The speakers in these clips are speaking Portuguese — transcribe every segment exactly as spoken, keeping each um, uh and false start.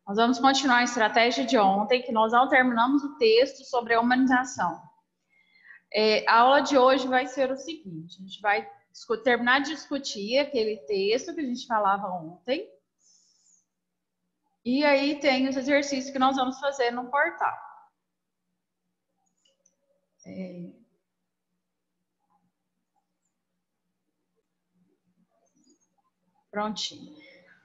Nós vamos continuar a estratégia de ontem, que nós não terminamos o texto sobre a humanização. É, a aula de hoje vai ser o seguinte, a gente vai terminar de discutir aquele texto que a gente falava ontem, e aí tem os exercícios que nós vamos fazer no portal. É... Prontinho.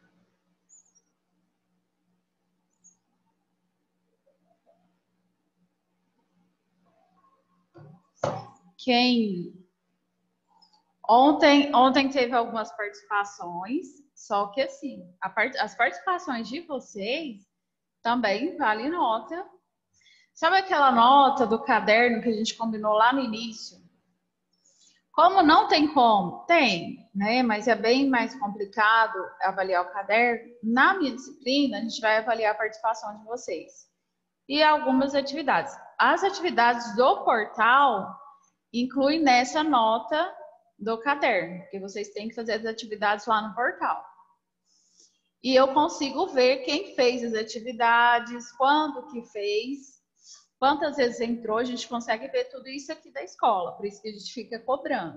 Quem... Ontem, ontem teve algumas participações, só que assim, a part... as participações de vocês também vale nota. Sabe aquela nota do caderno que a gente combinou lá no início? Como não tem como? Tem, né? Mas é bem mais complicado avaliar o caderno. Na minha disciplina, a gente vai avaliar a participação de vocês. E algumas atividades. As atividades do portal incluem nessa nota do caderno, porque vocês têm que fazer as atividades lá no portal. E eu consigo ver quem fez as atividades, quando que fez, quantas vezes entrou, a gente consegue ver tudo isso aqui da escola, por isso que a gente fica cobrando.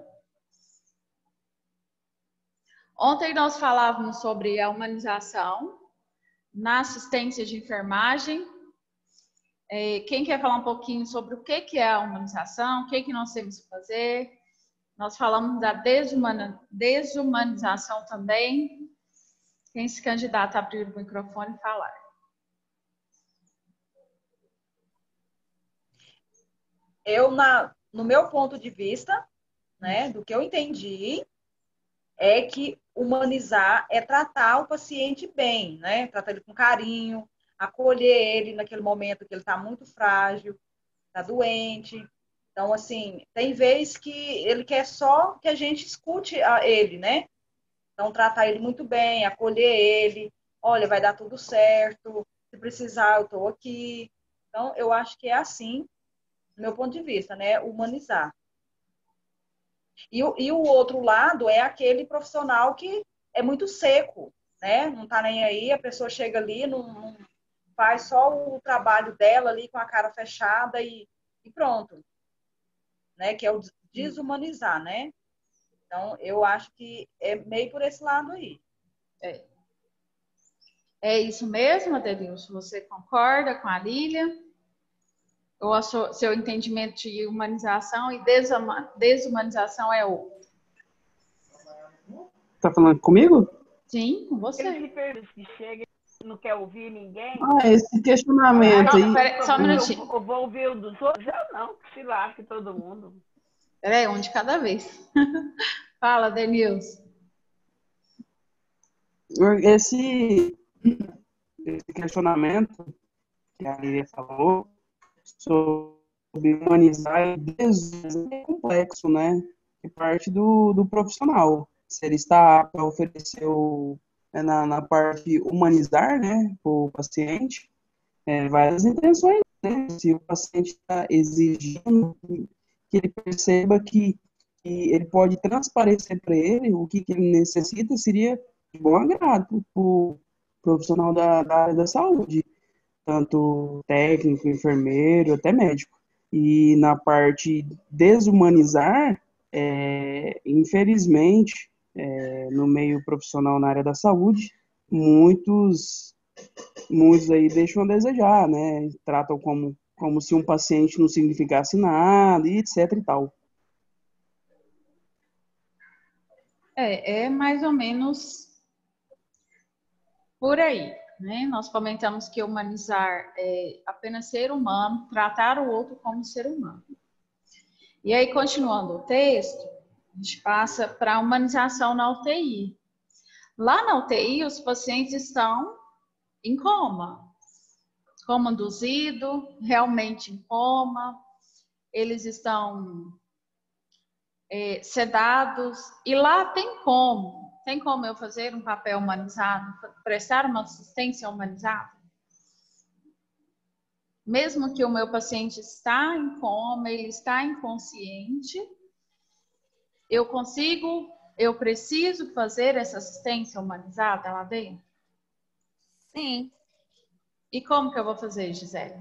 Ontem nós falávamos sobre a humanização na assistência de enfermagem. Quem quer falar um pouquinho sobre o que é a humanização, o que nós temos que fazer? Nós falamos da desumanização também. Quem se candidata a abrir o microfone e falar. Eu, na, no meu ponto de vista, né, do que eu entendi, é que humanizar é tratar o paciente bem, né? Tratar ele com carinho, acolher ele naquele momento que ele está muito frágil, está doente. Então, assim, tem vezes que ele quer só que a gente escute a ele, né? Então, tratar ele muito bem, acolher ele. Olha, vai dar tudo certo. Se precisar, eu estou aqui. Então, eu acho que é assim, do meu ponto de vista, né? Humanizar. E, e o outro lado é aquele profissional que é muito seco, né? Não está nem aí, a pessoa chega ali, não, não faz só o trabalho dela ali com a cara fechada e, e pronto. Né? Que é o desumanizar, né? Então, eu acho que é meio por esse lado aí. É, é isso mesmo, Adelilson? Você concorda com a Lília? Ou o seu entendimento de humanização e desumanização é outro? Tá falando comigo? Sim, com você. Ele se chega e não quer ouvir ninguém. Ah, esse questionamento aí. aí. Pera, só um minutinho. Eu, eu vou ouvir o dos outros? Já não, que se lasque todo mundo. Peraí, um de cada vez. Fala, Denilson. Esse, esse questionamento que a Lília falou sobre humanizar é complexo, né? Que parte do, do profissional. Se ele está apto a oferecer o, na, na parte humanizar, né, o paciente, é, várias intenções, né? Se o paciente está exigindo que ele perceba que, que ele pode transparecer para ele o que, que ele necessita, seria de bom agrado para o profissional da, da área da saúde, tanto técnico, enfermeiro, até médico. E na parte desumanizar, é, infelizmente, é, no meio profissional na área da saúde, muitos, muitos aí deixam a desejar, né? Tratam como, como se um paciente não significasse nada, e etc e tal. É, é mais ou menos por aí, né? Nós comentamos que humanizar é apenas ser humano, tratar o outro como ser humano. E aí, continuando o texto, a gente passa para a humanização na U T I. Lá na U T I, os pacientes estão em coma, coma induzido, realmente em coma, eles estão é, sedados, e lá tem como, tem como eu fazer um papel humanizado, prestar uma assistência humanizada? Mesmo que o meu paciente está em coma, ele está inconsciente, eu consigo, eu preciso fazer essa assistência humanizada lá dentro? Sim. E como que eu vou fazer, Gisele?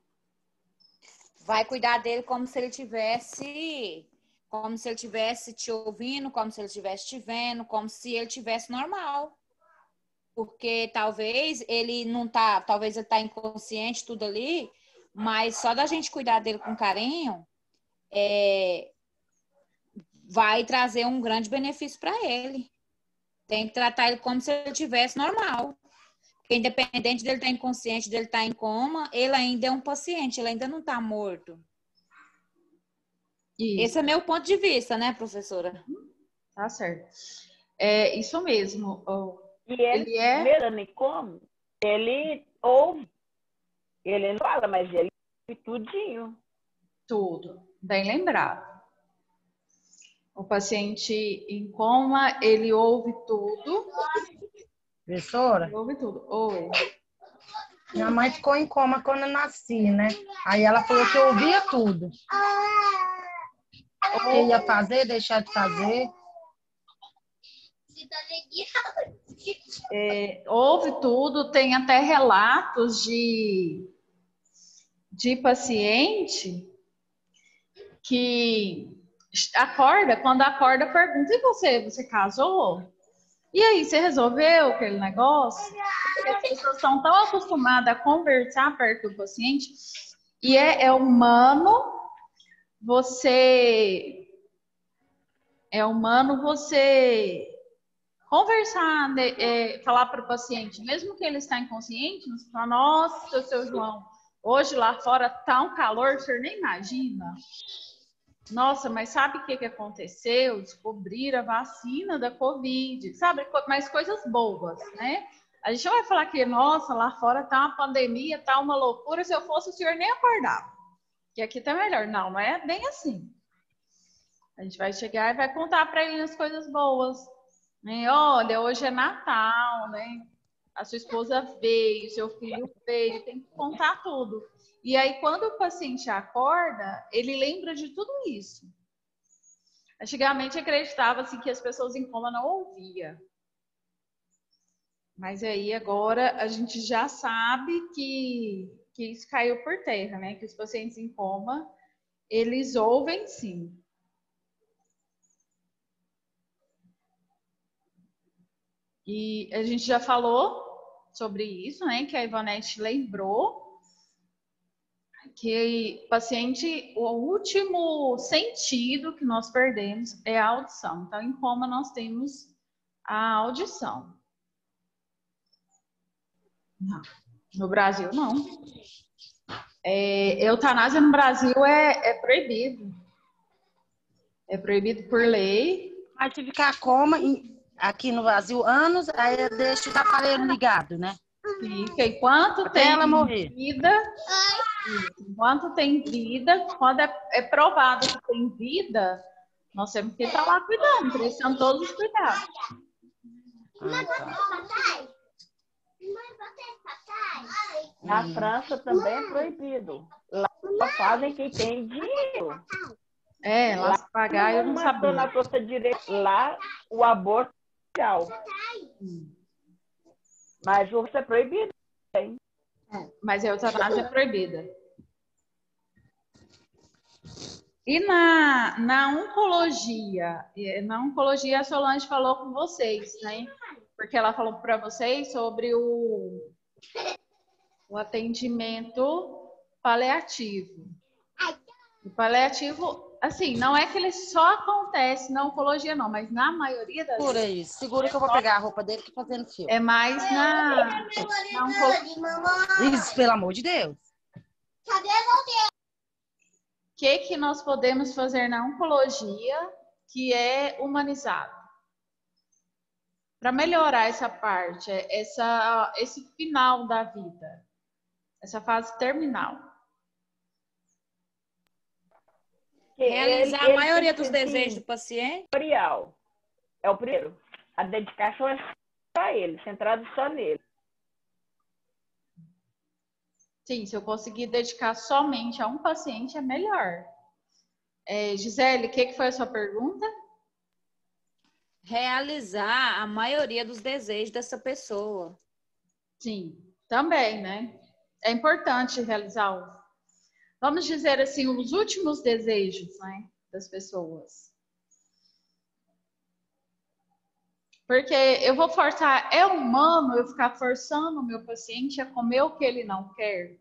Vai cuidar dele como se ele tivesse, como se ele tivesse te ouvindo, como se ele estivesse te vendo, como se ele tivesse normal. Porque talvez ele não tá, talvez ele tá inconsciente, tudo ali, mas só da gente cuidar dele com carinho, é, vai trazer um grande benefício para ele. Tem que tratar ele como se ele tivesse normal. Porque independente dele estar inconsciente, dele estar em coma, ele ainda é um paciente, ele ainda não está morto. Isso. Esse é meu ponto de vista, né, professora? Tá certo. É isso mesmo. E ele, Ele é... Melanie, como? Ele ouve. Ele não fala, mas ele ouve tudinho. Tudo. Bem lembrado. O paciente em coma, ele ouve tudo. Professora, Ele ouve tudo. Oi. minha mãe ficou em coma quando eu nasci, né? Aí ela falou que eu ouvia tudo. O que ia fazer, deixar de fazer. É, ouve tudo, tem até relatos de, de paciente que acorda, quando acorda, pergunta: e você? Você casou? E aí, você resolveu aquele negócio? Porque as pessoas estão tão acostumadas a conversar perto do paciente, e é, é humano você é humano você conversar, né, é, falar para o paciente, mesmo que ele está inconsciente, você fala: nossa, seu João, hoje lá fora tá um calor, o senhor nem imagina. Nossa, mas sabe o que, que aconteceu? Descobriram a vacina da Covid, sabe? Mas coisas boas, né? A gente vai falar que, nossa, lá fora tá uma pandemia, tá uma loucura, se eu fosse o senhor nem acordava. Que aqui tá melhor. Não, não é bem assim. A gente vai chegar e vai contar para ele as coisas boas. Né? Olha, hoje é Natal, né? A sua esposa veio, seu filho veio, tem que contar tudo. E aí, quando o paciente acorda, ele lembra de tudo isso. Antigamente, acreditava-se que as pessoas em coma não ouviam. Mas aí, agora, a gente já sabe que, que isso caiu por terra, né? Que os pacientes em coma, eles ouvem sim. E a gente já falou sobre isso, né? Que a Ivonete lembrou. Que o paciente, o último sentido que nós perdemos é a audição. Então, em coma, nós temos a audição. Não. No Brasil, não. É, eutanásia no Brasil é, é proibido. É proibido por lei. Mas se ficar coma aqui no Brasil anos, aí deixa o aparelho ligado, né? Fica. Enquanto Até tem ela morrer. vida... Enquanto tem vida, quando é, é provado que tem vida, nós temos que estar lá cuidando, prestando todos os cuidados. Ah, tá. Na Hum. França também é proibido. Lá só fazem quem tem dinheiro. É, lá se pagar eu não sabia. Na força direita, lá o aborto é legal. Mas o é proibido. Tem. É, mas a eutanásia é proibida. E na, na oncologia, na oncologia a Solange falou com vocês, né? Porque ela falou para vocês sobre o, o atendimento paliativo. O paliativo, assim, não é que ele só acontece na oncologia, não, mas na maioria das Segura aí, segura que eu vou pegar a roupa dele que tá fazendo fio. é mais na, na oncologia. Isso, pelo amor de Deus. O que, que nós podemos fazer na oncologia que é humanizado? Para melhorar essa parte, essa, esse final da vida, essa fase terminal. Realizar Ele- a maioria ele dos tem desejos do paciente. tutorial. É o primeiro. A dedicação é só ele, centrado só nele. Sim, se eu conseguir dedicar somente a um paciente, é melhor. É, Gisele, o que, que foi a sua pergunta? Realizar a maioria dos desejos dessa pessoa. Sim, também, né? É importante realizar, o, vamos dizer assim, os últimos desejos, né, das pessoas. Porque eu vou forçar, é humano eu ficar forçando o meu paciente a comer o que ele não quer?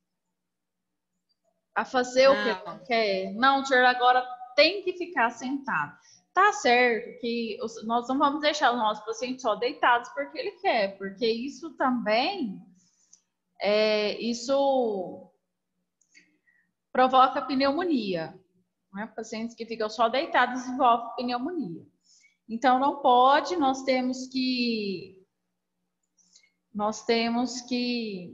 A fazer não. o que ele não quer? Não, o senhor agora tem que ficar sentado. Tá certo que nós não vamos deixar os nossos pacientes só deitados porque ele quer, porque isso também, é, isso provoca pneumonia. Né? Pacientes que ficam só deitados desenvolvem pneumonia. Então, não pode, nós temos que, nós temos que,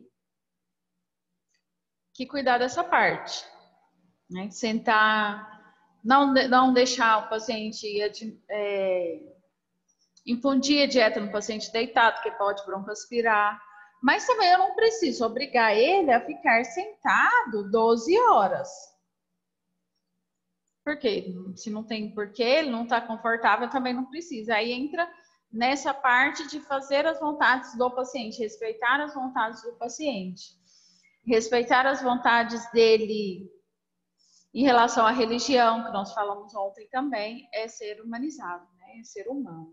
que cuidar dessa parte, né? Sentar, não, não deixar o paciente é, infundir a dieta no paciente deitado, que pode broncoaspirar, mas também eu não preciso obrigar ele a ficar sentado doze horas. Por quê? Se não tem porquê, ele não está confortável, também não precisa. Aí entra nessa parte de fazer as vontades do paciente, respeitar as vontades do paciente. Respeitar as vontades dele em relação à religião, que nós falamos ontem também, é ser humanizado, né? É ser humano.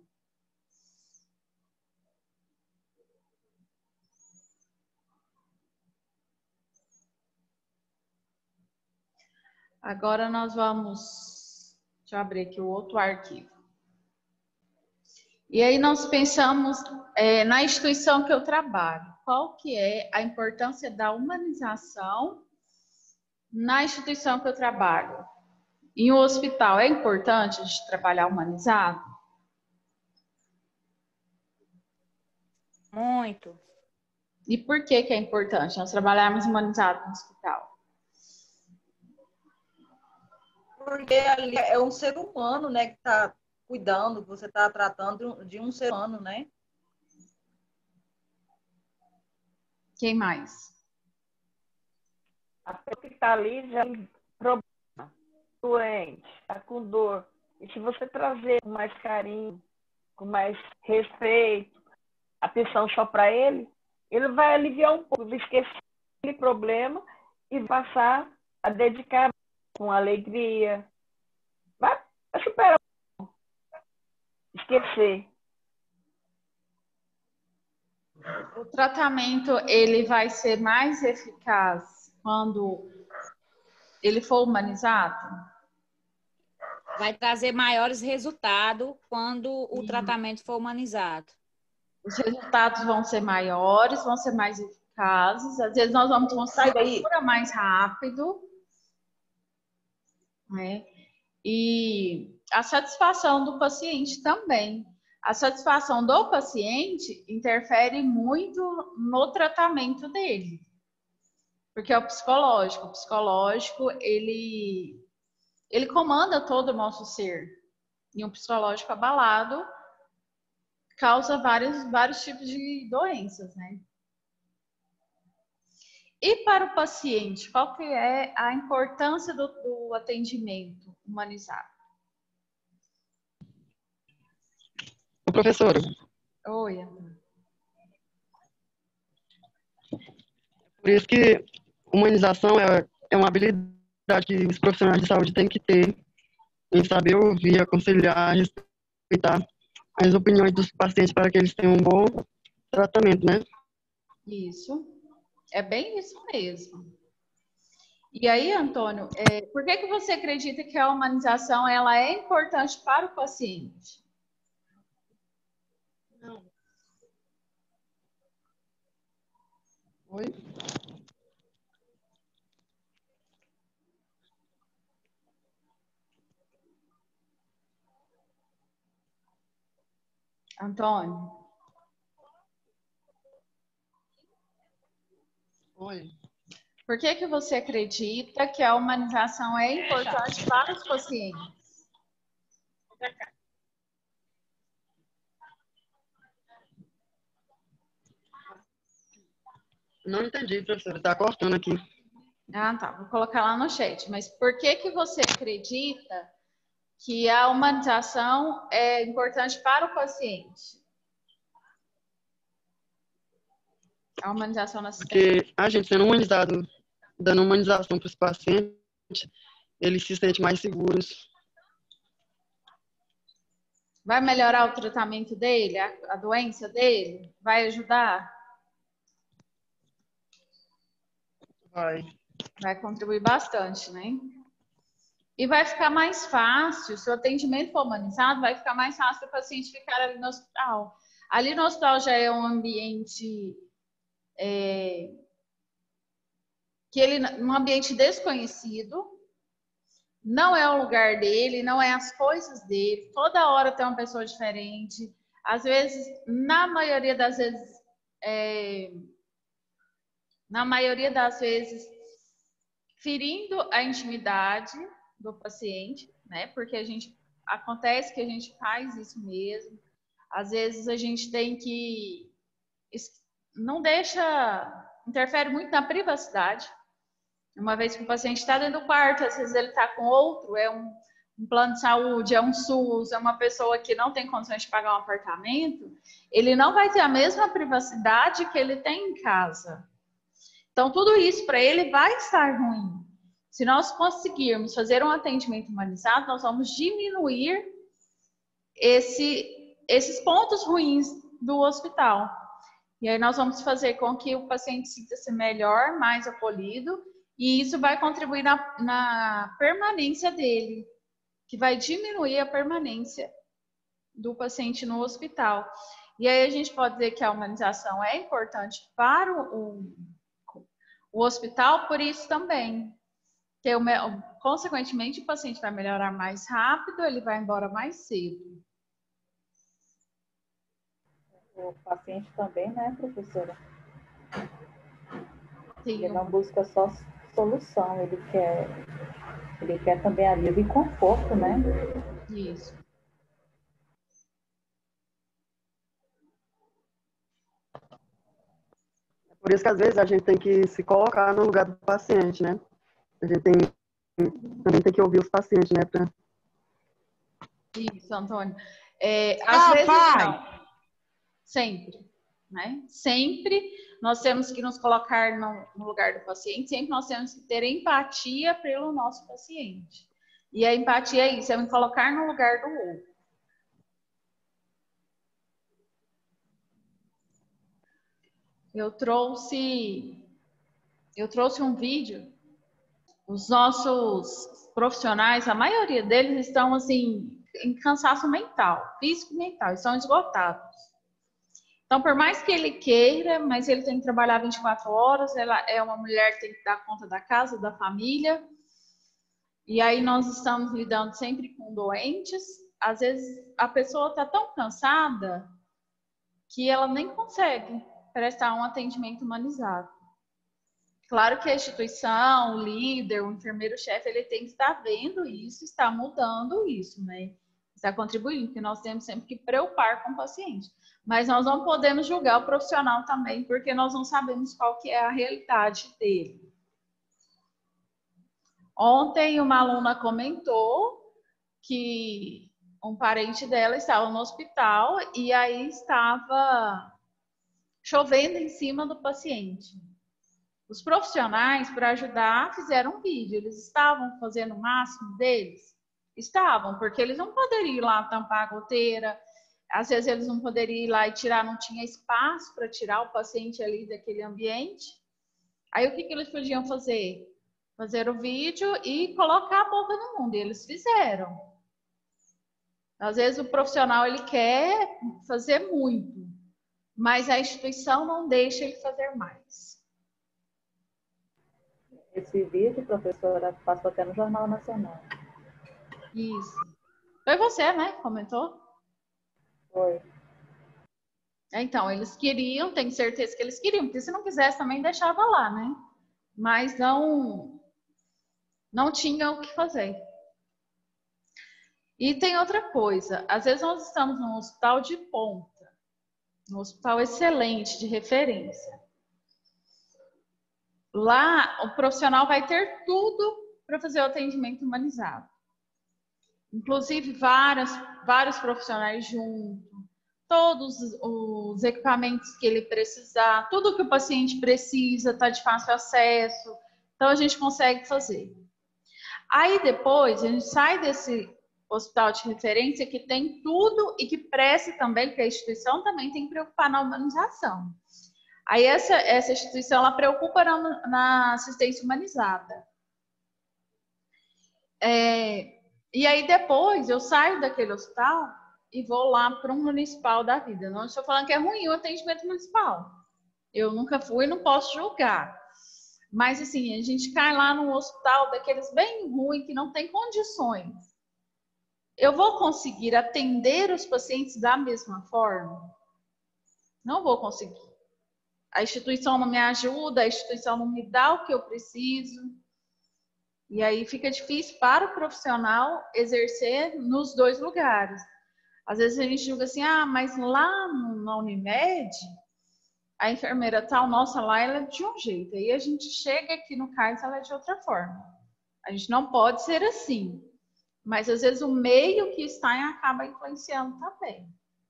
Agora nós vamos... Deixa eu abrir aqui o outro arquivo. E aí nós pensamos é, na instituição que eu trabalho. Qual que é a importância da humanização na instituição que eu trabalho? Em um hospital, é importante a gente trabalhar humanizado? Muito. E por que que é importante nós trabalharmos humanizado no hospital? Porque ali é um ser humano, né, que está cuidando, você está tratando de um ser humano, né? Quem mais? A pessoa que está ali já tem problema, doente, está com dor. E se você trazer com mais carinho, com mais respeito, atenção só para ele, ele vai aliviar um pouco, vai esquecer aquele problema e passar a dedicar com alegria. Vai, vai superar. Esquecer. O tratamento, ele vai ser mais eficaz quando ele for humanizado? Vai trazer maiores resultados quando o Sim. tratamento for humanizado. Os resultados vão ser maiores, vão ser mais eficazes. Às vezes nós vamos conseguir a cura mais rápido, né? E a satisfação do paciente também. A satisfação do paciente interfere muito no tratamento dele. Porque é o psicológico. O psicológico, ele, ele comanda todo o nosso ser. E um psicológico abalado causa vários, vários tipos de doenças, né? E para o paciente, qual que é a importância do, do atendimento humanizado? Ô, professora. Oi, Ana. Por isso que humanização é, é uma habilidade que os profissionais de saúde têm que ter em saber ouvir, aconselhar, respeitar as opiniões dos pacientes para que eles tenham um bom tratamento, né? Isso. É bem isso mesmo. E aí, Antônio, é, por que que você acredita que a humanização ela é importante para o paciente? Não. Oi? Antônio? Oi. Por que que você acredita que a humanização é importante para os pacientes? Não entendi, professora. Está cortando aqui. Ah, tá. Vou colocar lá no chat. Mas por que que você acredita que a humanização é importante para o paciente? A humanização na assistência. Porque a gente sendo humanizado, dando humanização para os pacientes, eles se sentem mais seguros. Vai melhorar o tratamento dele, a, a doença dele? Vai ajudar? Vai. Vai contribuir bastante, né? E vai ficar mais fácil, se o atendimento for humanizado, vai ficar mais fácil para o paciente ficar ali no hospital. Ali no hospital já é um ambiente é, que ele um ambiente desconhecido, não é o lugar dele, não é as coisas dele, toda hora tem uma pessoa diferente, às vezes, na maioria das vezes, é, na maioria das vezes, ferindo a intimidade do paciente, né? Porque a gente acontece que a gente faz isso mesmo. Às vezes a gente tem que não deixa, interfere muito na privacidade. Uma vez que o paciente está dentro do quarto, às vezes ele está com outro, é um, um plano de saúde, é um SUS, é uma pessoa que não tem condições de pagar um apartamento, ele não vai ter a mesma privacidade que ele tem em casa. Então, tudo isso para ele vai estar ruim. Se nós conseguirmos fazer um atendimento humanizado, nós vamos diminuir esse, esses pontos ruins do hospital. E aí nós vamos fazer com que o paciente sinta-se melhor, mais acolhido, e isso vai contribuir na, na permanência dele, que vai diminuir a permanência do paciente no hospital. E aí a gente pode dizer que a humanização é importante para o, o, o hospital, por isso também. Que o, consequentemente, o paciente vai melhorar mais rápido, ele vai embora mais cedo. O paciente também, né, professora? Sim. Ele não busca só solução, ele quer, ele quer também alívio e conforto, né? Isso. Por isso que às vezes a gente tem que se colocar no lugar do paciente, né? A gente tem, também tem que ouvir os pacientes, né? Pra... Isso, Antônio. É, às Ah, vezes pai. não. Sempre, né? Sempre nós temos que nos colocar no, no lugar do paciente, sempre nós temos que ter empatia pelo nosso paciente. E a empatia é isso, é me colocar no lugar do outro. Eu trouxe, eu trouxe um vídeo. Os nossos profissionais, a maioria deles estão assim em cansaço mental, físico e mental, estão esgotados. Então, por mais que ele queira, mas ele tem que trabalhar vinte e quatro horas, ela é uma mulher que tem que dar conta da casa, da família. E aí nós estamos lidando sempre com doentes. Às vezes a pessoa está tão cansada que ela nem consegue prestar um atendimento humanizado. Claro que a instituição, o líder, o enfermeiro-chefe, ele tem que estar vendo isso, está mudando isso, né? Está contribuindo, porque nós temos sempre que preocupar com o paciente. Mas nós não podemos julgar o profissional também, porque nós não sabemos qual que é a realidade dele. Ontem uma aluna comentou que um parente dela estava no hospital e aí estava chovendo em cima do paciente. Os profissionais, para ajudar, fizeram um vídeo. Eles estavam fazendo o máximo deles? Estavam, porque eles não poderiam ir lá tampar a goteira. Às vezes eles não poderiam ir lá e tirar, não tinha espaço para tirar o paciente ali daquele ambiente. Aí o que, que eles podiam fazer? Fazer o vídeo e colocar a boca no mundo. E eles fizeram. Às vezes o profissional ele quer fazer muito, mas a instituição não deixa ele fazer mais. Esse vídeo, professora, passou até no Jornal Nacional. Isso. Foi você, né? Comentou? Foi. Então, eles queriam, tenho certeza que eles queriam, porque se não quisesse também deixava lá, né? Mas não, não tinha o que fazer. E tem outra coisa, às vezes nós estamos num hospital de ponta, num hospital excelente, de referência. Lá, o profissional vai ter tudo para fazer o atendimento humanizado. Inclusive, várias, vários profissionais juntos, todos os equipamentos que ele precisar, tudo que o paciente precisa, está de fácil acesso, então a gente consegue fazer. Aí depois a gente sai desse hospital de referência que tem tudo e que preste também, porque a instituição também tem que preocupar na humanização. Aí essa, essa instituição, ela preocupa na, na assistência humanizada. É, e aí depois eu saio daquele hospital e vou lá para um municipal da vida. Não estou falando que é ruim o atendimento municipal. Eu nunca fui e não posso julgar. Mas assim, a gente cai lá num hospital daqueles bem ruim, que não tem condições. Eu vou conseguir atender os pacientes da mesma forma? Não vou conseguir. A instituição não me ajuda, a instituição não me dá o que eu preciso. E aí fica difícil para o profissional exercer nos dois lugares. Às vezes a gente julga assim, ah, mas lá na Unimed, a enfermeira tal, nossa, lá ela é de um jeito. Aí a gente chega aqui no CAIS, ela é de outra forma. A gente não pode ser assim. Mas às vezes o meio que está em acaba influenciando também.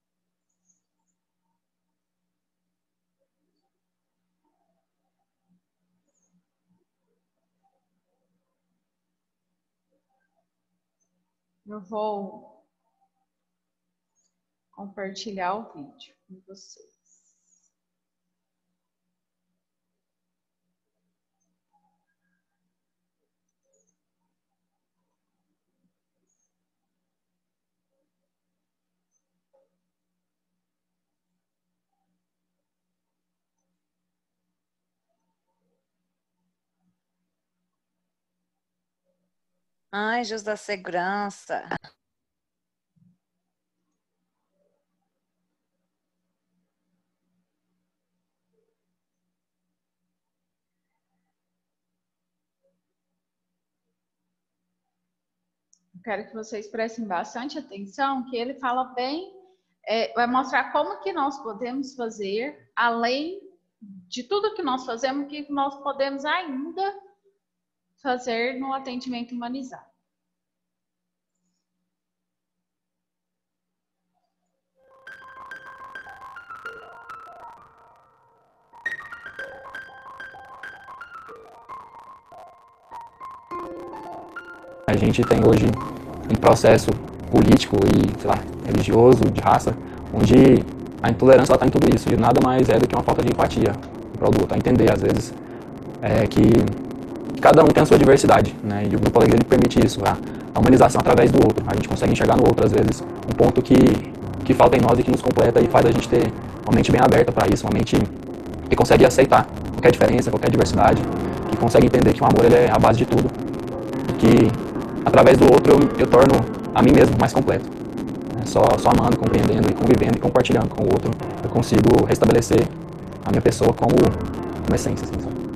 Eu vou compartilhar o vídeo com vocês. Anjos da segurança. Quero que vocês prestem bastante atenção, que ele fala bem, é, vai mostrar como que nós podemos fazer, além de tudo que nós fazemos, o que nós podemos ainda fazer no atendimento humanizado. A gente tem hoje um processo político e, sei lá, religioso, de raça, onde a intolerância está em tudo isso, e nada mais é do que uma falta de empatia para o outro, a entender, às vezes, é, que cada um tem a sua diversidade, né, e o Grupo Alegria ele permite isso, a, a humanização através do outro. A gente consegue enxergar no outro, às vezes, um ponto que, que falta em nós e que nos completa e faz a gente ter uma mente bem aberta para isso, uma mente que consegue aceitar qualquer diferença, qualquer diversidade, que consegue entender que o amor ele é a base de tudo, e que através do outro eu, eu torno a mim mesmo mais completo. É, só, só amando, compreendendo e convivendo e compartilhando com o outro, eu consigo restabelecer a minha pessoa como uma essência, assim, sabe?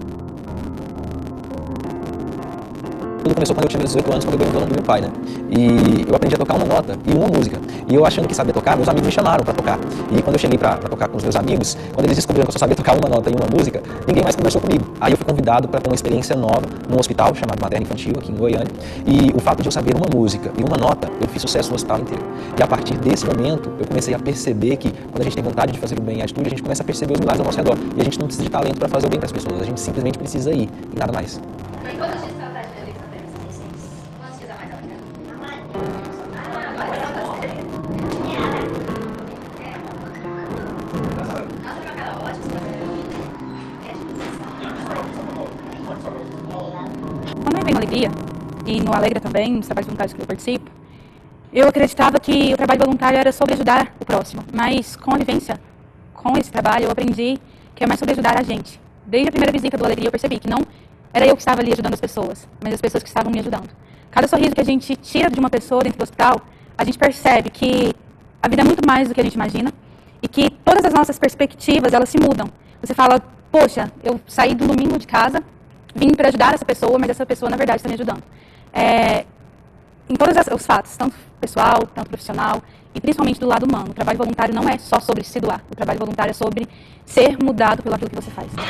Tudo começou quando eu tinha dezoito anos, quando eu ganhei o violão do meu pai, né? E eu aprendi a tocar uma nota e uma música. E eu achando que sabia tocar, meus amigos me chamaram pra tocar. E quando eu cheguei pra, pra tocar com os meus amigos, quando eles descobriram que eu só sabia tocar uma nota e uma música, ninguém mais conversou comigo. Aí eu fui convidado para ter uma experiência nova num hospital chamado Materno Infantil, aqui em Goiânia. E o fato de eu saber uma música e uma nota, eu fiz sucesso no hospital inteiro. E a partir desse momento, eu comecei a perceber que quando a gente tem vontade de fazer o bem e a atitude, a gente começa a perceber os milagres ao nosso redor. E a gente não precisa de talento para fazer o bem para as pessoas, a gente simplesmente precisa ir e nada mais. Quando eu entrei no Alegria, e no Alegra também, nos trabalhos voluntários que eu participo, eu acreditava que o trabalho voluntário era sobre ajudar o próximo. Mas com a vivência, com esse trabalho, eu aprendi que é mais sobre ajudar a gente. Desde a primeira visita do Alegria, eu percebi que não era eu que estava ali ajudando as pessoas, mas as pessoas que estavam me ajudando. Cada sorriso que a gente tira de uma pessoa dentro do hospital, a gente percebe que a vida é muito mais do que a gente imagina e que todas as nossas perspectivas, elas se mudam. Você fala, poxa, eu saí do domingo de casa, vim para ajudar essa pessoa, mas essa pessoa, na verdade, está me ajudando. É, em todos os fatos, tanto pessoal, tanto profissional, e principalmente do lado humano. O trabalho voluntário não é só sobre se doar. O trabalho voluntário é sobre ser mudado pelo aquilo que você faz.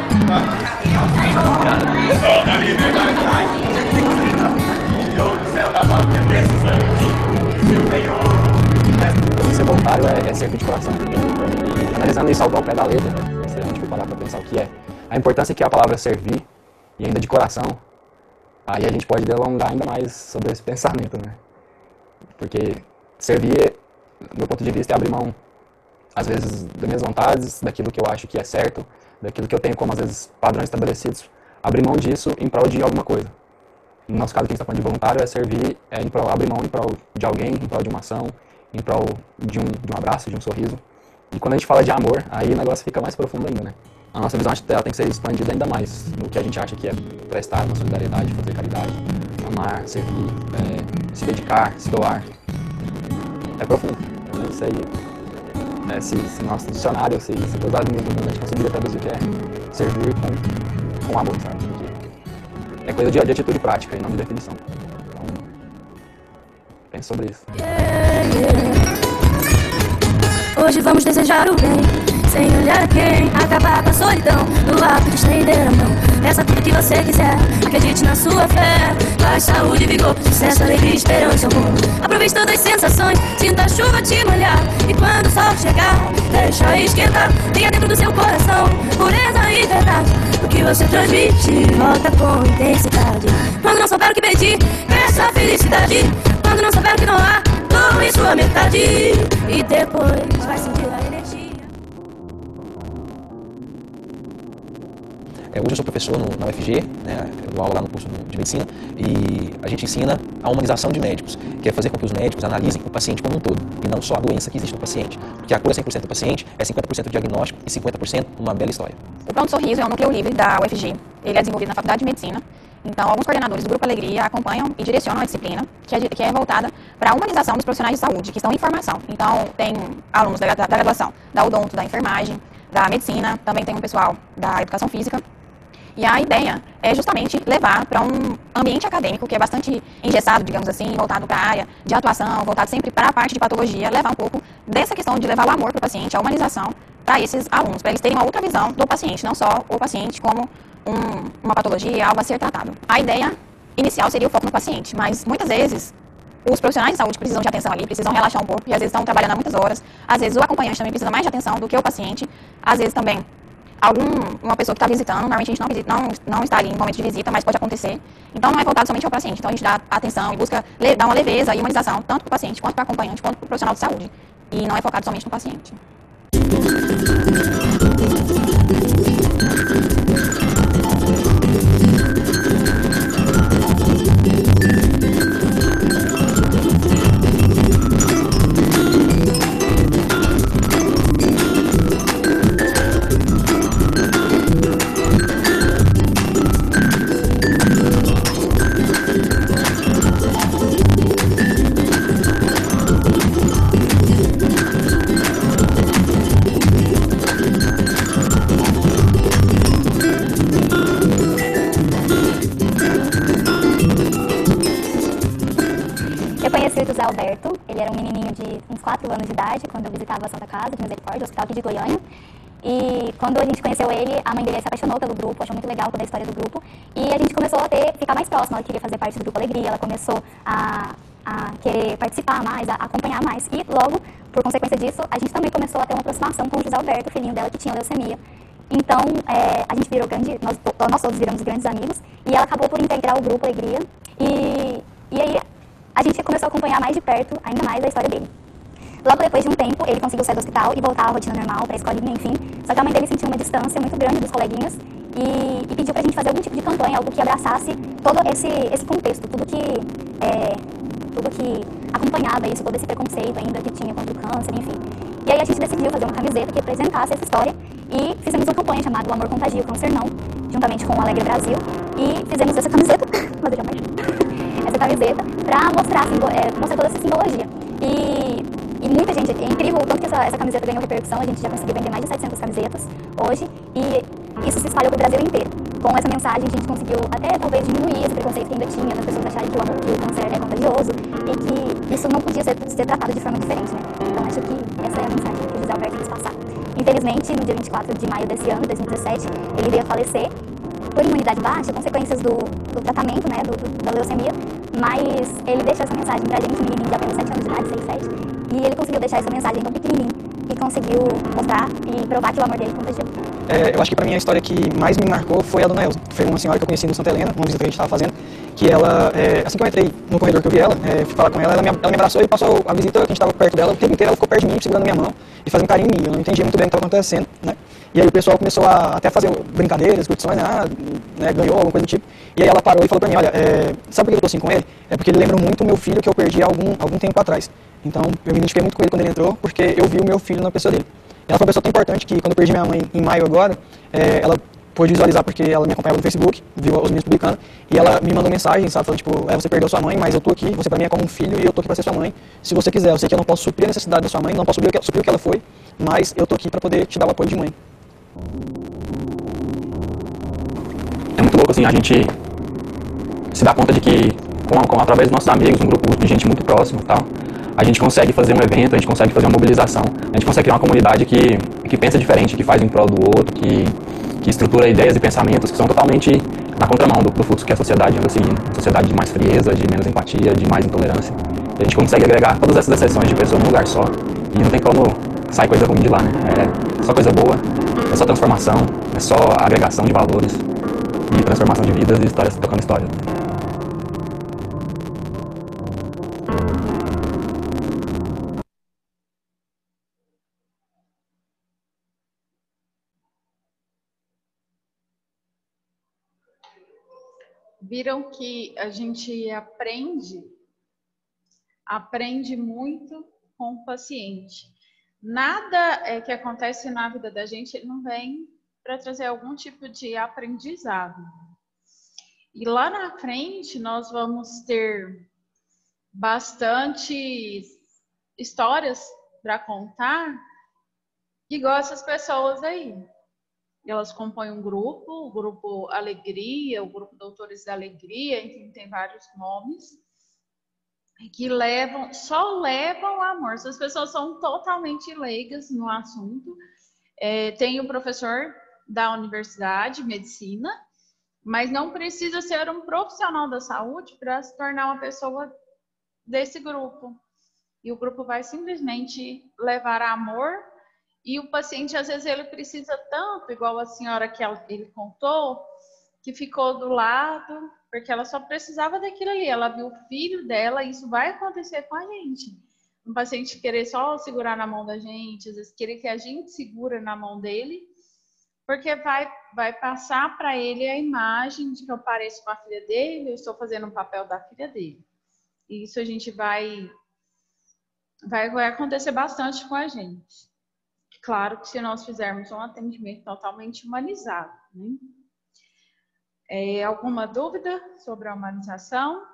Ser voluntário é, é servir de coração. Analisando isso ao pé da letra, se a gente for parar para pensar o que é, a importância que é a palavra servir, e ainda de coração, aí a gente pode delongar ainda mais sobre esse pensamento, né? Porque servir, do meu ponto de vista, é abrir mão, às vezes, das minhas vontades, daquilo que eu acho que é certo, daquilo que eu tenho como, às vezes, padrões estabelecidos, abrir mão disso em prol de alguma coisa. No nosso caso, quem está falando de voluntário é servir, é em prol, abrir mão em prol de alguém, em prol de uma ação, em prol de um, de um abraço, de um sorriso. E quando a gente fala de amor, aí o negócio fica mais profundo ainda, né? A nossa visão ela tem que ser expandida ainda mais no que a gente acha que é prestar uma solidariedade, fazer caridade, amar, servir, é, se dedicar, se doar. É profundo. Eu não sei é, se, se nosso dicionário, se, se todas as línguas a gente conseguiria traduzir o que é servir com, com amor, sabe? Porque é coisa de, de atitude prática e não de definição. Então, pense sobre isso. Yeah, yeah. Hoje vamos desejar o bem, sem olhar a quem, acabar com a solidão, no ato de estender a mão. Peça tudo que você quiser, acredite na sua fé. Paz, saúde, vigor, sucesso, alegria, esperança, amor. Aproveite todas as sensações, sinta a chuva te molhar. E quando o sol chegar, deixa esquentar. Tenha dentro do seu coração pureza e verdade. O que você transmite, volta com intensidade. Quando não souber o que pedir, peça a felicidade. Quando não souber o que não há, doe sua metade. E depois vai sentir a energia. É, hoje eu sou professor no, na U F G, né, eu dou aula lá no curso de medicina, e a gente ensina a humanização de médicos, que é fazer com que os médicos analisem o paciente como um todo, e não só a doença que existe no paciente. Porque a cura cem por cento do paciente é cinquenta por cento do diagnóstico e cinquenta por cento uma bela história. O Pronto Sorriso é um núcleo livre da U F G. Ele é desenvolvido na Faculdade de Medicina. Então, alguns coordenadores do Grupo Alegria acompanham e direcionam a disciplina, que é, que é voltada para a humanização dos profissionais de saúde, que estão em formação. Então, tem alunos da, da, da graduação, da odonto, da enfermagem, da medicina, também tem um pessoal da educação física. E a ideia é justamente levar para um ambiente acadêmico que é bastante engessado, digamos assim, voltado para a área de atuação, voltado sempre para a parte de patologia, levar um pouco dessa questão de levar o amor para o paciente, a humanização, para esses alunos, para eles terem uma outra visão do paciente, não só o paciente como um, uma patologia, algo a ser tratado. A ideia inicial seria o foco no paciente, mas muitas vezes os profissionais de saúde precisam de atenção ali, precisam relaxar um pouco, e às vezes estão trabalhando há muitas horas, às vezes o acompanhante também precisa mais de atenção do que o paciente, às vezes também algum, uma pessoa que está visitando, normalmente a gente não, visita, não, não está ali em momento de visita, mas pode acontecer. Então não é voltado somente ao paciente. Então a gente dá atenção e busca le, dar uma leveza e humanização, tanto para o paciente, quanto para o acompanhante, quanto para o profissional de saúde. E não é focado somente no paciente. Alberto, ele era um menininho de uns quatro anos de idade quando eu visitava a Santa Casa de Misericórdia, o hospital aqui de Goiânia. E quando a gente conheceu ele, a mãe dele se apaixonou pelo grupo, achou muito legal toda a história do grupo. E a gente começou a ter, ficar mais próximo, ela queria fazer parte do Grupo Alegria, ela começou a, a querer participar mais, a acompanhar mais. E logo, por consequência disso, a gente também começou a ter uma aproximação com o José Alberto, o filhinho dela que tinha leucemia. Então, é, a gente virou grande, nós, nós todos viramos grandes amigos, e ela acabou por integrar o Grupo Alegria. E, e aí a gente começou a acompanhar mais de perto, ainda mais, a história dele. Logo depois de um tempo, ele conseguiu sair do hospital e voltar à rotina normal, para a escolinha, enfim. Só que a mãe dele sentiu uma distância muito grande dos coleguinhas e, e pediu pra gente fazer algum tipo de campanha, algo que abraçasse todo esse, esse contexto, tudo que, é, tudo que acompanhava isso, todo esse preconceito ainda que tinha contra o câncer, enfim. E aí a gente decidiu fazer uma camiseta que representasse essa história e fizemos uma campanha chamada O Amor Contagia, o Câncer Não, juntamente com o Alegre Brasil, e fizemos essa camiseta, essa camiseta, pra mostrar, é, mostrar toda essa simbologia. E, e muita gente, é incrível o tanto que essa, essa camiseta ganhou repercussão, a gente já conseguiu vender mais de setecentas camisetas hoje, e isso se espalhou pro Brasil inteiro. Com essa mensagem a gente conseguiu até talvez diminuir esse preconceito que ainda tinha, das pessoas acharem que o, amor, que o câncer é contagioso, e que isso não podia ser, ser tratado de forma diferente, né? Então acho que essa é a mensagem que o José Alberto quis passar. Infelizmente, no dia vinte e quatro de maio desse ano, dois mil e dezessete, ele veio a falecer por imunidade baixa, consequências do, do tratamento, né, do, do, da leucemia, mas ele deixou essa mensagem pra gente, um menininho de apenas sete anos de idade, seis, sete, e ele conseguiu deixar essa mensagem tão pequenininho e conseguiu mostrar e provar que o amor dele contagiou. É, eu acho que pra mim a história que mais me marcou foi a Dona Elza. Foi uma senhora que eu conheci no Santa Helena, uma visita que a gente estava fazendo, que ela, é, assim que eu entrei no corredor que eu vi ela, é, fui falar com ela, ela me, ela me abraçou e passou a visita que a gente estava perto dela, o tempo inteiro ela ficou perto de mim, segurando minha mão e fazendo carinho em mim. Eu não entendia muito bem o que estava acontecendo, né? E aí o pessoal começou a até fazer brincadeiras, curtições, né? Ah, né, ganhou, alguma coisa do tipo. E aí ela parou e falou pra mim, olha, é, sabe por que eu tô assim com ele? É porque ele lembra muito o meu filho que eu perdi há algum, algum tempo atrás. Então eu me identifiquei muito com ele quando ele entrou, porque eu vi o meu filho na pessoa dele. E ela foi uma pessoa tão importante que quando eu perdi minha mãe em maio agora, é, ela pôde visualizar porque ela me acompanhava no Facebook, viu os meninos publicando, e ela me mandou mensagem, sabe, falando, tipo, é, você perdeu sua mãe, mas eu tô aqui, você pra mim é como um filho e eu tô aqui pra ser sua mãe, se você quiser. Eu sei que eu não posso suprir a necessidade da sua mãe, não posso suprir o que, suprir o que ela foi, mas eu tô aqui pra poder te dar o apoio de mãe. É muito louco, assim, a gente se dá conta de que, com, com, através dos nossos amigos, um grupo de gente muito próximo e tal, a gente consegue fazer um evento, a gente consegue fazer uma mobilização, a gente consegue criar uma comunidade que, que pensa diferente, que faz um prol do outro, que, que estrutura ideias e pensamentos que são totalmente na contramão do, do fluxo que a sociedade anda seguindo. Uma sociedade de mais frieza, de menos empatia, de mais intolerância. E a gente consegue agregar todas essas exceções de pessoas num lugar só e não tem como sair coisa ruim de lá, né? É só coisa boa, é só transformação, é só agregação de valores e transformação de vidas e histórias tocando histórias. Viram que a gente aprende, aprende muito com o paciente. Nada é, que acontece na vida da gente não vem para trazer algum tipo de aprendizado. E lá na frente nós vamos ter bastante histórias para contar, igual essas pessoas aí. Elas compõem um grupo, o grupo Alegria, o grupo Doutores da Alegria, enfim, tem vários nomes, que levam, só levam amor. Essas pessoas são totalmente leigas no assunto. É, tem o professor da universidade, medicina, mas não precisa ser um profissional da saúde para se tornar uma pessoa desse grupo. E o grupo vai simplesmente levar amor. E o paciente, às vezes, ele precisa tanto, igual a senhora que ela, ele contou, que ficou do lado, porque ela só precisava daquilo ali. Ela viu o filho dela, e isso vai acontecer com a gente. Um paciente querer só segurar na mão da gente, às vezes querer que a gente segura na mão dele, porque vai, vai passar para ele a imagem de que eu pareço com a filha dele, eu estou fazendo o papel da filha dele. E isso a gente vai, vai, vai acontecer bastante com a gente. Claro que se nós fizermos um atendimento totalmente humanizado, né? É, alguma dúvida sobre a humanização?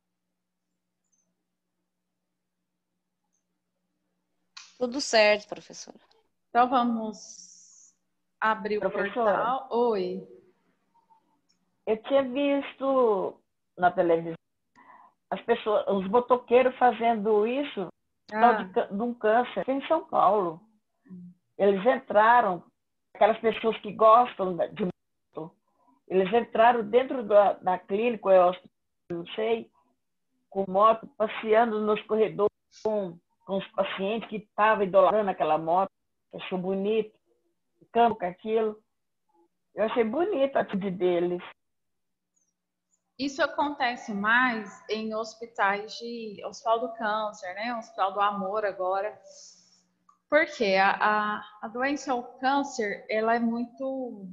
Tudo certo, professora. Então vamos abrir o Professora, portal. Oi. Eu tinha visto na televisão as pessoas, os motoqueiros fazendo isso Ah. de, de um câncer em São Paulo. Eles entraram, aquelas pessoas que gostam de moto, eles entraram dentro da, da clínica, eu não sei, com moto, passeando nos corredores com, com os pacientes que estavam idolatrando aquela moto. Achou bonito, ficando com aquilo. Eu achei bonita a atitude deles. Isso acontece mais em hospitais de Hospital do Câncer, né? Hospital do Amor agora. Porque a, a, a doença, o câncer, ela é muito...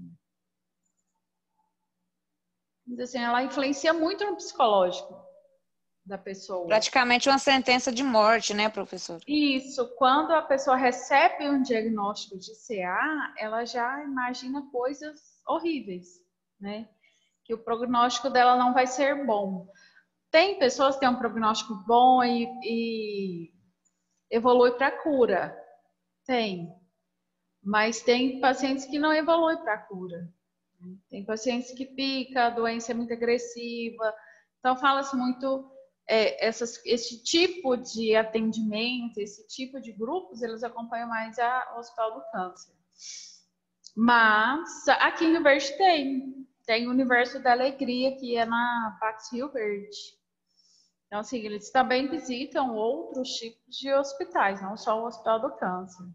Assim, ela influencia muito no psicológico da pessoa. Praticamente uma sentença de morte, né, professor? Isso. Quando a pessoa recebe um diagnóstico de C A, ela já imagina coisas horríveis, né? Que o prognóstico dela não vai ser bom. Tem pessoas que têm um prognóstico bom e, e evolui para cura. Tem. Mas tem pacientes que não evoluem para cura. Tem pacientes que pica, a doença é muito agressiva. Então, fala-se muito, é, essas, esse tipo de atendimento, esse tipo de grupos, eles acompanham mais a, o Hospital do Câncer. Mas aqui em Rio Verde tem. Tem o Universo da Alegria, que é na Pax Rio Verde. Então, assim, eles também visitam outros tipos de hospitais, não só o Hospital do Câncer.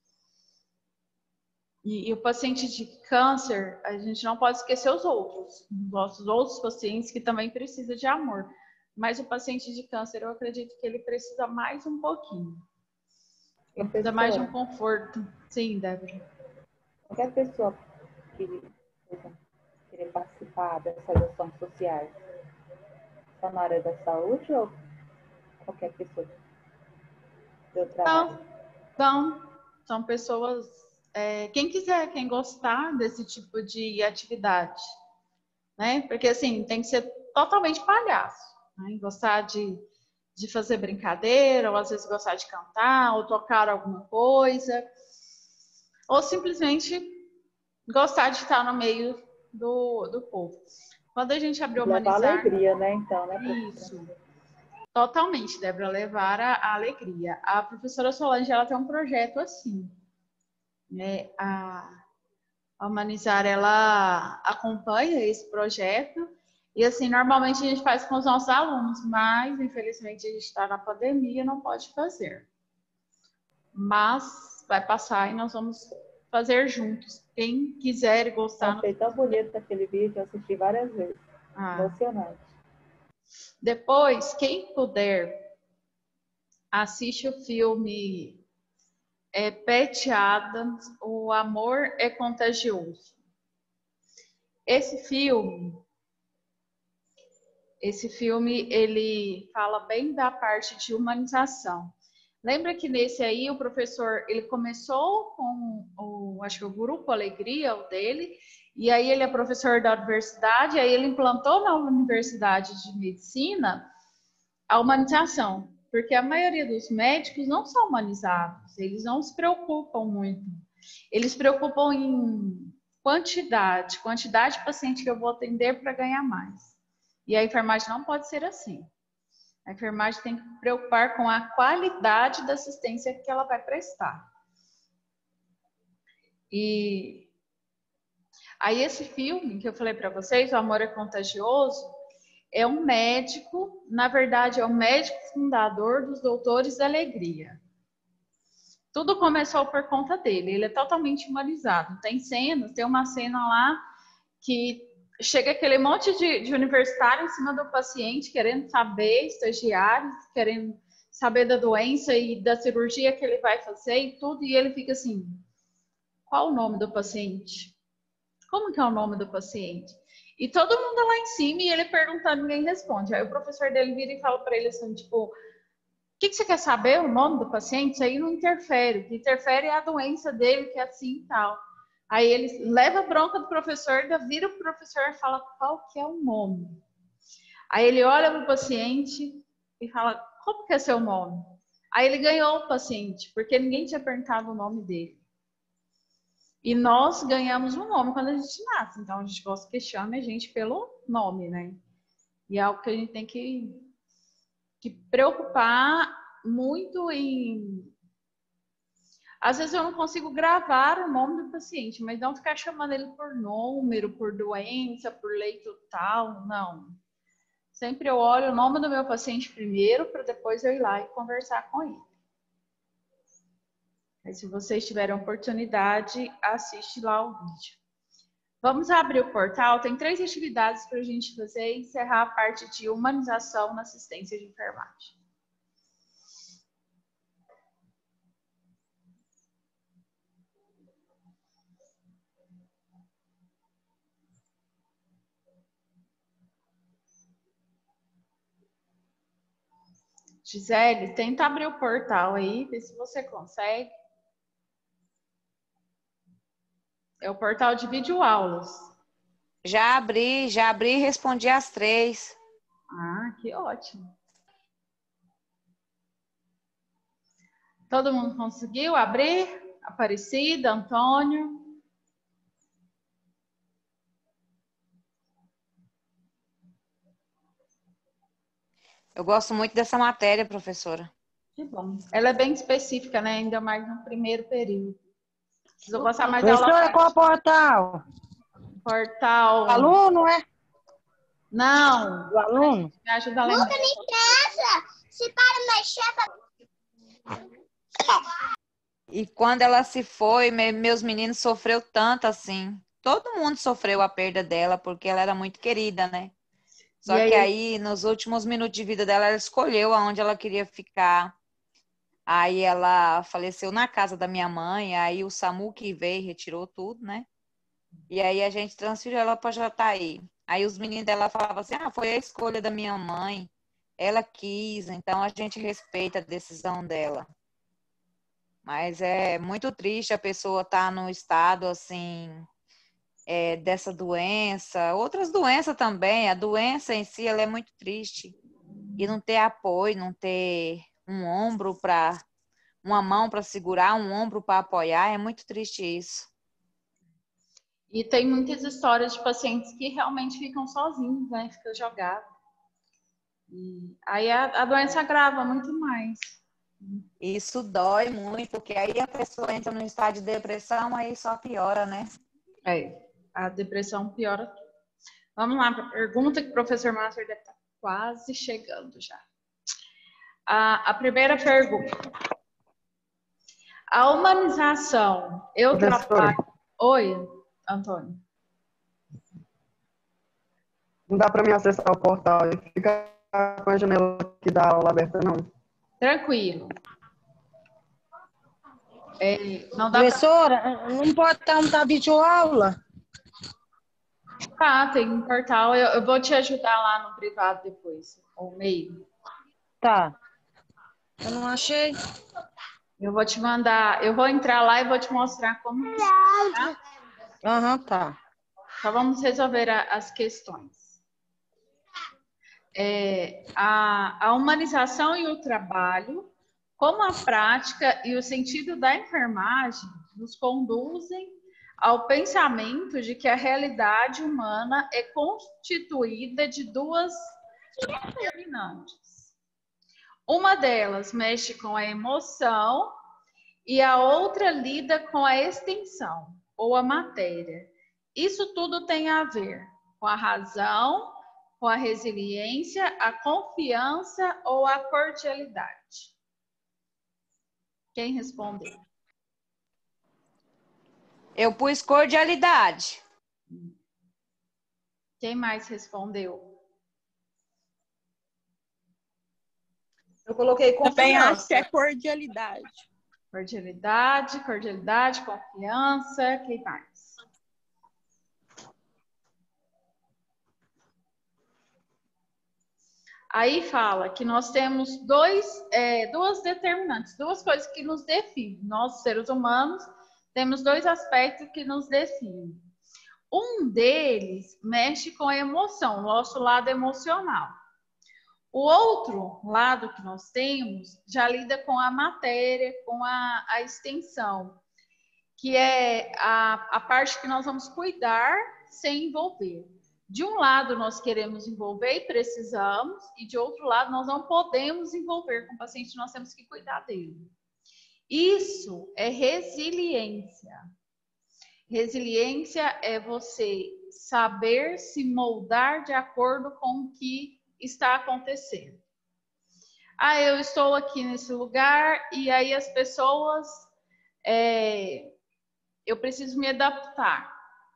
E, e o paciente de câncer, a gente não pode esquecer os outros, os outros pacientes que também precisam de amor. Mas o paciente de câncer, eu acredito que ele precisa mais um pouquinho. Ele precisa mais de um conforto. Sim, Débora. Qualquer pessoa que querer participar dessas ações sociais, só na área da saúde ou qualquer pessoa do trabalho? Não, não. São pessoas... É, quem quiser, quem gostar desse tipo de atividade, né? Porque, assim, tem que ser totalmente palhaço, né? Gostar de, de fazer brincadeira, ou às vezes gostar de cantar, ou tocar alguma coisa, ou simplesmente gostar de estar no meio do, do povo. Quando a gente abriu Humanizar... Levar alegria, né, então, né? Isso. Totalmente, Débora, levar a, a alegria. A professora Solange, ela tem um projeto assim, né? A, a Humanizar, ela acompanha esse projeto e, assim, normalmente a gente faz com os nossos alunos, mas, infelizmente, a gente está na pandemia e não pode fazer. Mas vai passar e nós vamos fazer juntos. Quem quiser e gostar... Achei tão bonito aquele vídeo, eu assisti várias vezes. Ah. Emocionante. Depois, quem puder, assiste o filme... É Patty Adams, O Amor é Contagioso. Esse filme, esse filme, ele fala bem da parte de humanização. Lembra que nesse aí o professor, ele começou com o, acho que o Grupo Alegria, o dele, e aí ele é professor da universidade, aí ele implantou na Universidade de Medicina a humanização. Porque a maioria dos médicos não são humanizados, eles não se preocupam muito. Eles se preocupam em quantidade, quantidade de paciente que eu vou atender para ganhar mais. E a enfermagem não pode ser assim. A enfermagem tem que se preocupar com a qualidade da assistência que ela vai prestar. E aí esse filme que eu falei para vocês, O Amor é Contagioso, é um médico, na verdade, é o médico fundador dos Doutores da Alegria. Tudo começou por conta dele, ele é totalmente humanizado. Tem cenas, tem uma cena lá que chega aquele monte de, de universitário em cima do paciente, querendo saber, estagiários, querendo saber da doença e da cirurgia que ele vai fazer e tudo, e ele fica assim, qual o nome do paciente? Como que é o nome do paciente? E todo mundo lá em cima, e ele perguntando, ninguém responde. Aí o professor dele vira e fala para ele assim, tipo, o que, que você quer saber? O nome do paciente? Isso aí não interfere. O que interfere é a doença dele, que é assim e tal. Aí ele leva a bronca do professor, ainda vira o professor e fala, qual que é o nome? Aí ele olha para o paciente e fala, como que é seu nome? Aí ele ganhou o paciente, porque ninguém tinha perguntado o nome dele. E nós ganhamos um nome quando a gente nasce. Então, a gente gosta que chame a gente pelo nome, né? E é algo que a gente tem que, que preocupar muito em... Às vezes eu não consigo gravar o nome do paciente, mas não ficar chamando ele por número, por doença, por leito tal, não. Sempre eu olho o nome do meu paciente primeiro, para depois eu ir lá e conversar com ele. Aí, se vocês tiverem oportunidade, assiste lá o vídeo. Vamos abrir o portal. Tem três atividades para a gente fazer e encerrar a parte de humanização na assistência de enfermagem. Gisele, tenta abrir o portal aí, ver se você consegue. É o portal de videoaulas. Já abri, já abri e respondi às três. Ah, que ótimo. Todo mundo conseguiu abrir? Aparecida, Antônio? Eu gosto muito dessa matéria, professora. Que bom. Ela é bem específica, né? Ainda mais no primeiro período. Preciso passar mais Professora, aula. qual portal? Portal. Aluno, é? Não. Do aluno? Me ajuda a lembrar. Nunca me cansa. Se para mexer, E quando ela se foi, me- meus meninos sofreu tanto assim. Todo mundo sofreu a perda dela, porque ela era muito querida, né? Só E que aí- aí, nos últimos minutos de vida dela, ela escolheu aonde ela queria ficar. Aí ela faleceu na casa da minha mãe, aí o SAMU que veio, retirou tudo, né? E aí a gente transferiu ela para Jataí. Aí os meninos dela falavam assim, ah, foi a escolha da minha mãe, ela quis, então a gente respeita a decisão dela. Mas é muito triste a pessoa estar num estado assim, é, dessa doença, outras doenças também, a doença em si ela é muito triste. E não ter apoio, não ter um ombro para, uma mão para segurar, um ombro para apoiar, é muito triste isso. E tem muitas histórias de pacientes que realmente ficam sozinhos, né? Ficam jogados. E aí a, a doença agrava muito mais. Isso dói muito, porque aí a pessoa entra num estado de depressão, aí só piora, né? É, a depressão piora tudo. Vamos lá para a pergunta que o professor Master deve estar quase chegando já. A, a primeira pergunta. A humanização, eu Professora. trabalho... Oi, Antônio. Não dá para mim acessar o portal e ficar com a janela que dá aula aberta, não. Tranquilo. É, não dá Professora, não pode estar um tá videoaula? pra... Ah, tem um portal. Eu, eu vou te ajudar lá no privado depois, ou meio. Tá. Eu não achei. Eu vou te mandar, eu vou entrar lá e vou te mostrar como. Tá? Aham, tá. Então vamos resolver a, as questões. É, a, a humanização e o trabalho, como a prática e o sentido da enfermagem nos conduzem ao pensamento de que a realidade humana é constituída de duas determinantes. Uma delas mexe com a emoção e a outra lida com a extensão, ou a matéria. Isso tudo tem a ver com a razão, com a resiliência, a confiança ou a cordialidade. Quem respondeu? Eu pus cordialidade. Quem mais respondeu? Eu coloquei confiança. Também acho que é cordialidade. Cordialidade, cordialidade, confiança. Quem mais? Aí fala que nós temos dois, é, duas determinantes, duas coisas que nos definem. Nós, seres humanos, temos dois aspectos que nos definem. Um deles mexe com a emoção, nosso lado emocional. O outro lado que nós temos já lida com a matéria, com a, a extensão, que é a, a parte que nós vamos cuidar sem envolver. De um lado nós queremos envolver e precisamos, e de outro lado nós não podemos envolver com o paciente, nós temos que cuidar dele. Isso é resiliência. Resiliência é você saber se moldar de acordo com o que está acontecendo. Ah, eu estou aqui nesse lugar e aí as pessoas, é, eu preciso me adaptar.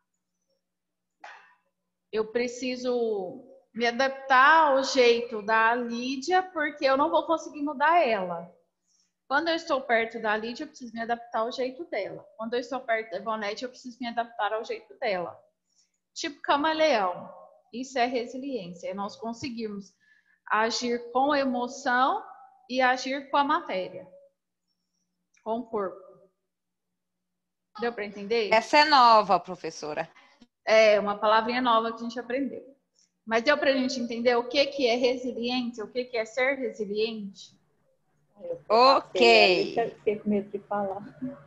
Eu preciso me adaptar ao jeito da Lídia, porque eu não vou conseguir mudar ela. Quando eu estou perto da Lídia, eu preciso me adaptar ao jeito dela. Quando eu estou perto da Ivonete, eu preciso me adaptar ao jeito dela. Tipo camaleão. Isso é resiliência. É nós conseguirmos agir com a emoção e agir com a matéria. Com o corpo. Deu para entender? Essa é nova, professora. É uma palavrinha nova que a gente aprendeu. Mas deu para a gente entender o que, que é resiliência, o que, que é ser resiliente? Ok. Eu fiquei com medo de falar.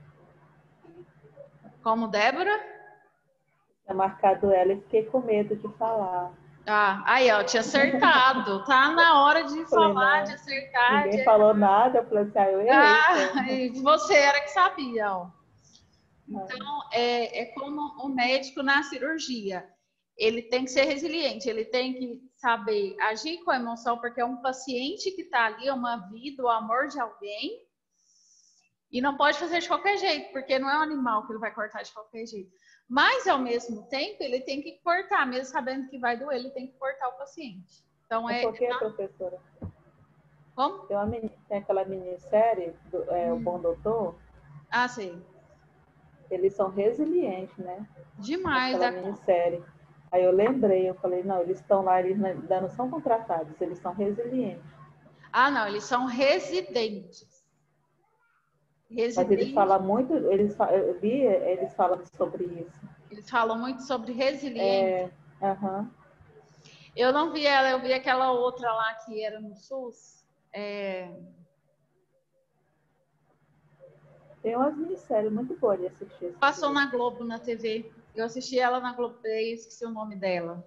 Como, Débora? Tinha marcado ela e fiquei com medo de falar. Ah, aí, ó, tinha acertado. Tá na hora de falar, de acertar. Ninguém de... falou nada, eu falei assim, ah, eu errei. Ah, e você era que sabia, ó. Então, é, é como o médico na cirurgia. Ele tem que ser resiliente, ele tem que saber agir com a emoção, porque é um paciente que está ali, é uma vida, o amor de alguém, e não pode fazer de qualquer jeito, porque não é um animal que ele vai cortar de qualquer jeito. Mas, ao mesmo tempo, ele tem que cortar, mesmo sabendo que vai doer, ele tem que cortar o paciente. Então, é... Por que, professora? Como? Tem, uma, tem aquela minissérie, do, é, hum. O Bom Doutor. Ah, sim. Eles são resilientes, né? Demais. Aquela da... minissérie. Aí eu lembrei, eu falei, não, eles estão lá, eles ainda não são contratados, eles são resilientes. Ah, não, eles são residentes. Residentes. Mas eles falam muito, eles, eu vi, eles falam sobre isso. Eles falam muito sobre resiliência. É, aham. Eu não vi ela, eu vi aquela outra lá que era no SUS. É... Tem umas minisséries muito boas de assistir. Passou na Globo, na T V. Eu assisti ela na Globo Play, esqueci o nome dela.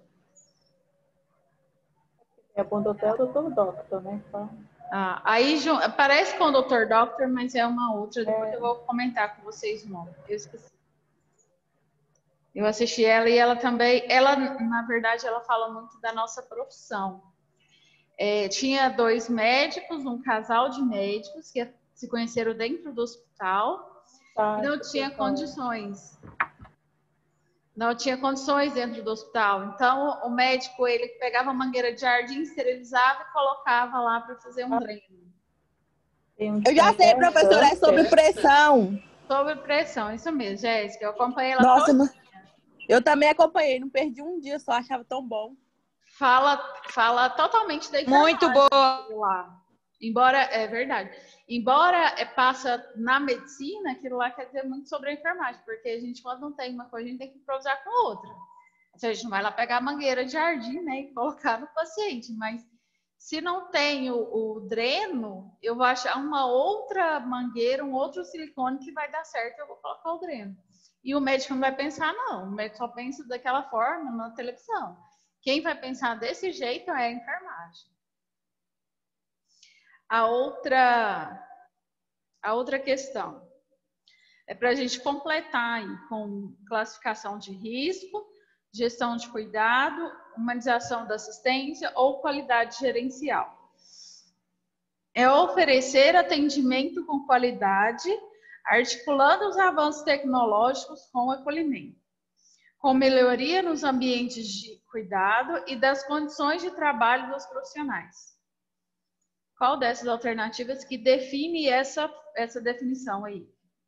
É Bom Doutor, é o doutor Doctor, né? Então... Ah, aí parece com o doutor Doctor, mas é uma outra. Depois é... eu vou comentar com vocês o nome. Eu esqueci. Eu assisti ela e ela também, ela, na verdade, ela fala muito da nossa profissão. É, tinha dois médicos, um casal de médicos que se conheceram dentro do hospital ah, e não tinha condições. Não tinha condições dentro do hospital. Então, o médico, ele pegava a mangueira de jardim, esterilizava e colocava lá para fazer um dreno. Eu já sei, professora, é sobre pressão. Sobre pressão, isso mesmo, Jéssica. Eu acompanhei ela Nossa, toda. Eu também acompanhei, não perdi um dia só, achava tão bom. Fala, fala totalmente da Muito boa. Lá. Embora, é verdade, embora é, passa na medicina, aquilo lá quer dizer muito sobre a enfermagem, porque a gente, quando não tem uma coisa, a gente tem que improvisar com outra. Então, a gente não vai lá pegar a mangueira de jardim, né, e colocar no paciente, mas se não tem o, o dreno, eu vou achar uma outra mangueira, um outro silicone que vai dar certo, eu vou colocar o dreno. E o médico não vai pensar, não. O médico só pensa daquela forma na televisão. Quem vai pensar desse jeito é a enfermagem. A outra, a outra questão é para a gente completar aí, com classificação de risco, gestão de cuidado, humanização da assistência ou qualidade gerencial. É oferecer atendimento com qualidade, articulando os avanços tecnológicos com o acolhimento, com melhoria nos ambientes de cuidado e das condições de trabalho dos profissionais. Qual dessas alternativas que define essa, essa definição aí?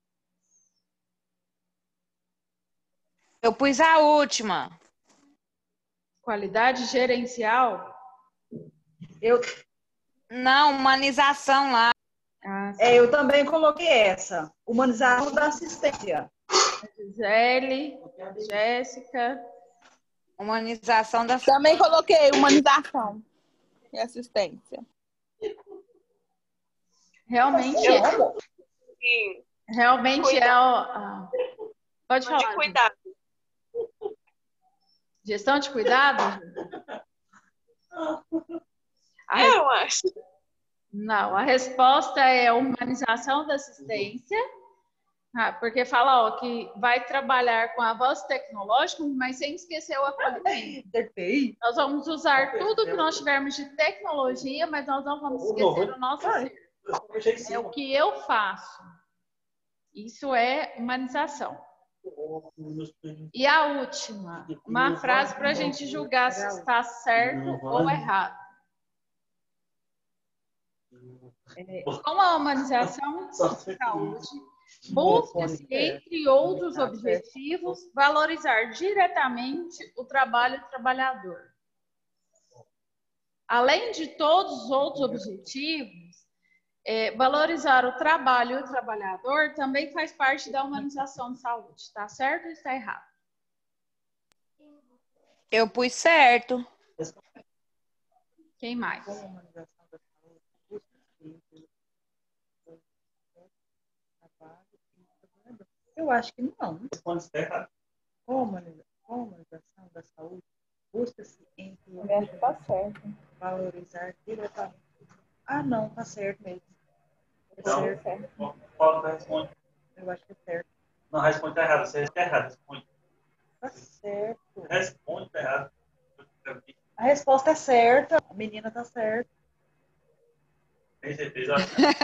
Eu pus a última. Qualidade gerencial? Eu... Não, humanização lá. Ah, é, eu também coloquei essa. Humanização da assistência. Gisele, Jéssica. Humanização da Também coloquei humanização e assistência. Realmente é. Sim. Realmente cuidado. é o. Ah, pode falar. De cuidado. Gestão de cuidado? A é, eu acho. Não, a resposta é humanização da assistência. Ah, porque fala ó, que vai trabalhar com avanço tecnológico, mas sem esquecer o acolhimento. Nós vamos usar tudo que nós tivermos de tecnologia, mas nós não vamos esquecer o nosso ser. É o que eu faço. Isso é humanização. E a última, uma frase para a gente julgar se está certo ou errado. Com a humanização de saúde, busca-se, entre outros objetivos, valorizar diretamente o trabalho do trabalhador. Além de todos os outros objetivos, é, valorizar o trabalho e o trabalhador também faz parte da humanização de saúde. Está certo ou está errado? Eu pus certo. Quem mais? Eu acho que não. Como a humanização da saúde busca-se entre eu acho que tá certo. Valorizar diretamente. Ah, não, tá certo mesmo. Então, certo. Paulo responde. Eu acho que é certo. Não, responde tá errado. Você está errado. Responde. Tá certo. Responde tá errado. A resposta é certa. A menina tá certa. Tem certeza?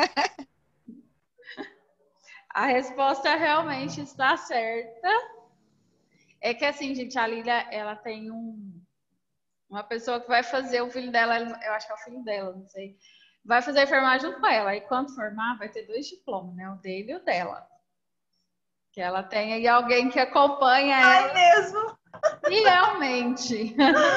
A resposta realmente está certa. É que assim, gente, a Lília, ela tem um, uma pessoa que vai fazer o filho dela, eu acho que é o filho dela, não sei, vai fazer a enfermagem junto com ela. E quando formar, vai ter dois diplomas, né? O dele e o dela. Que ela tem aí alguém que acompanha ela. É mesmo? Fielmente.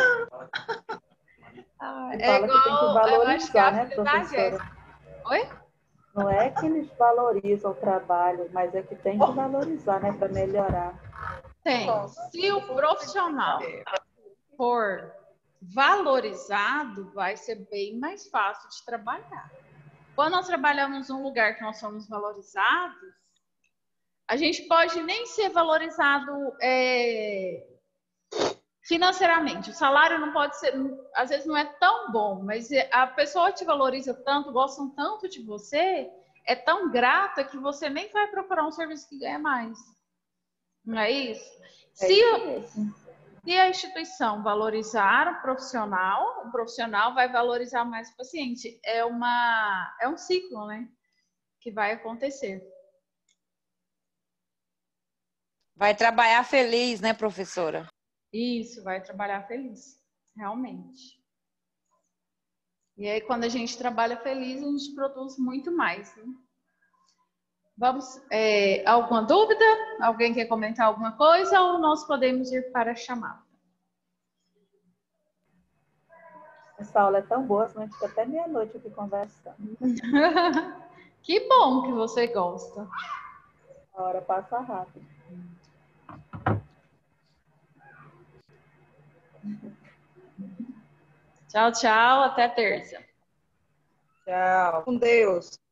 Ah, é fala que tem que igual, eu acho que é valorizar, a né, filha da professora? Jéssica. Oi? Não é que eles valorizam o trabalho, mas é que tem que valorizar, né, para melhorar. Tem. Se o profissional for valorizado, vai ser bem mais fácil de trabalhar. Quando nós trabalhamos num lugar que nós somos valorizados, a gente pode nem ser valorizado é, financeiramente. O salário não pode ser, às vezes não é tão bom, mas a pessoa te valoriza tanto, gostam tanto de você, é tão grata que você nem vai procurar um serviço que ganha mais. Não é isso? É se, isso mesmo. se a instituição valorizar o profissional, o profissional vai valorizar mais o paciente. É, uma, é um ciclo, né? Que vai acontecer. Vai trabalhar feliz, né, professora? Isso, vai trabalhar feliz, realmente. E aí, quando a gente trabalha feliz, a gente produz muito mais, né? Vamos, é, alguma dúvida? Alguém quer comentar alguma coisa ou nós podemos ir para a chamada? Essa aula é tão boa, senão a gente fica até meia-noite aqui conversando. Que bom que você gosta. A hora passa rápido. Tchau, tchau. Até terça. Tchau. Com Deus.